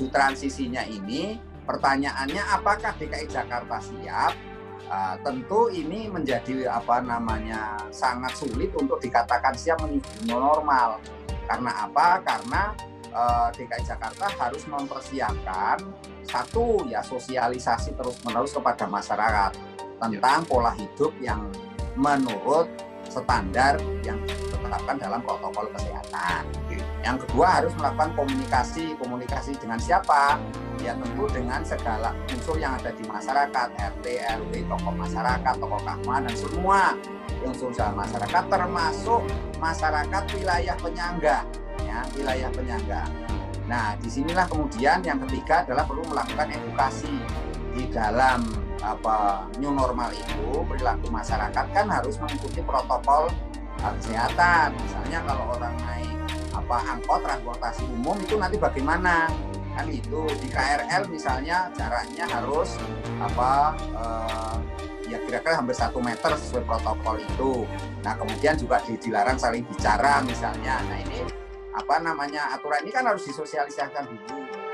menuju transisinya ini, pertanyaannya apakah DKI Jakarta siap? Tentu ini menjadi sangat sulit untuk dikatakan siap menuju normal. Karena apa? Karena DKI Jakarta harus mempersiapkan satu ya sosialisasi terus-menerus kepada masyarakat tentang pola hidup yang menurut standar yang ditetapkan dalam protokol kesehatan. Yang kedua harus melakukan komunikasi dengan siapa? Ya tentu dengan segala unsur yang ada di masyarakat, RT, RW, tokoh masyarakat, tokoh keagamaan dan semua unsur masyarakat termasuk masyarakat wilayah penyangga, ya wilayah penyangga. Nah disinilah kemudian yang ketiga adalah perlu melakukan edukasi di dalam new normal itu. Perilaku masyarakat kan harus mengikuti protokol kesehatan. Misalnya kalau orang naik angkot transportasi umum itu nanti bagaimana kan itu di KRL misalnya jaraknya harus ya kira-kira hampir 1 meter sesuai protokol itu. Nah kemudian juga dilarang saling bicara misalnya. Nah ini aturan ini kan harus disosialisasikan dulu.